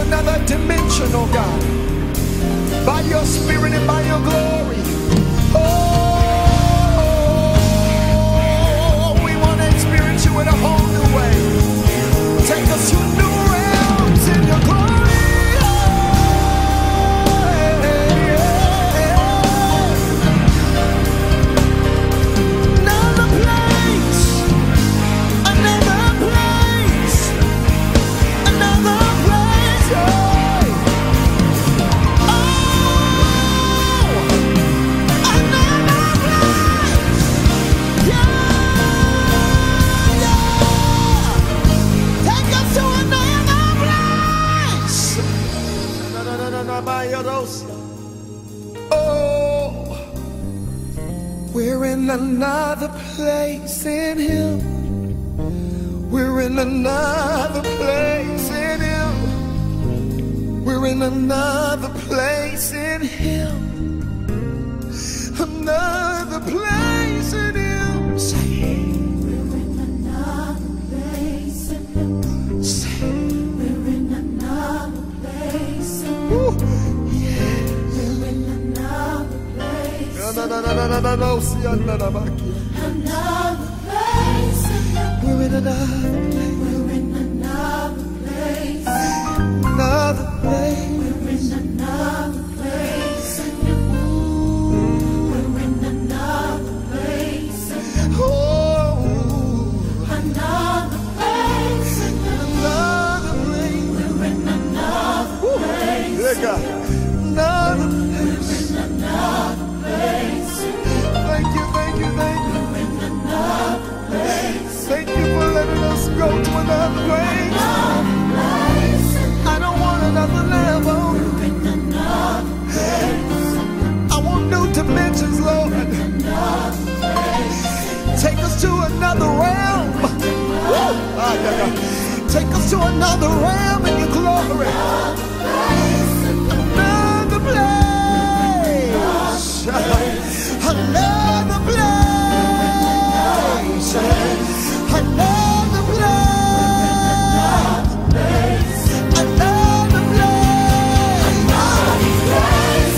another dimension, oh God, by your spirit and by your glory. Oh, we want to experience you in a whole new way. Take us to new realms in your glory. Oh, we're in another place in Him. We're in another place in Him. We're in another place in Him. Another place in Him. Say, we're in another place in Him. Say, we're in another place in Him. Yeah. We're in another place. Another place in Him. We're in another place. We're in another place. Another place. We're in another place. We're in another place. Oh, another place. Another place. We're in another place. Another place. We're in another place. Thank you, thank you, thank you. We're in another place. Thank you for letting us go to another place. I don't want another level. We're in another place. I want new dimensions, Lord. Take us to another realm. Take us to another realm in your glory. Another place. Another place. Another place. Another place.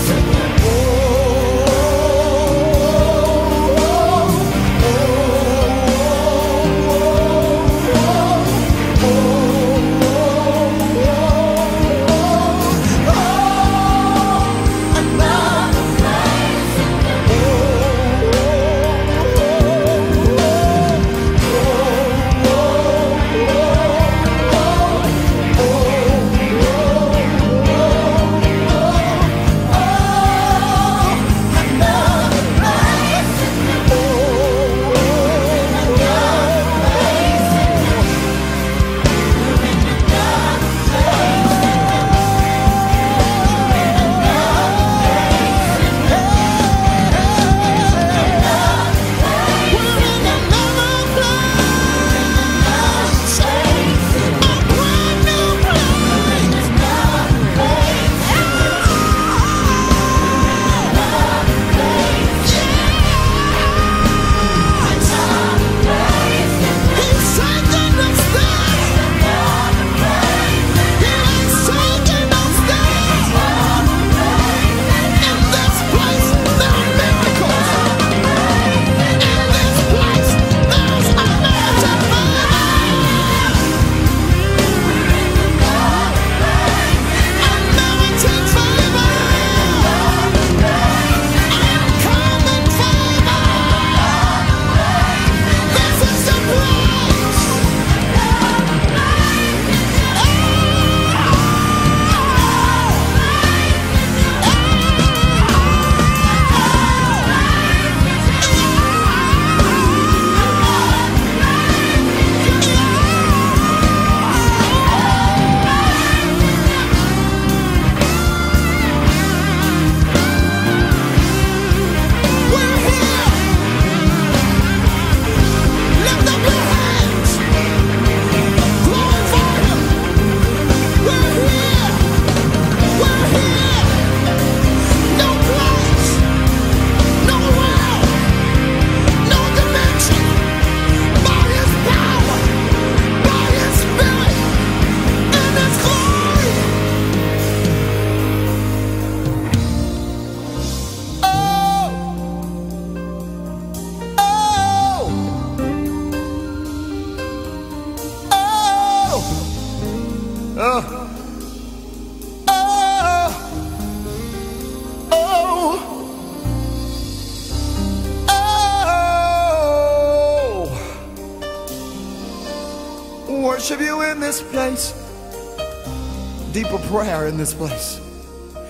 worship you in this place. Deeper prayer in this place.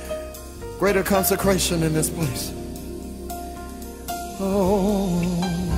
Greater consecration in this place. Oh.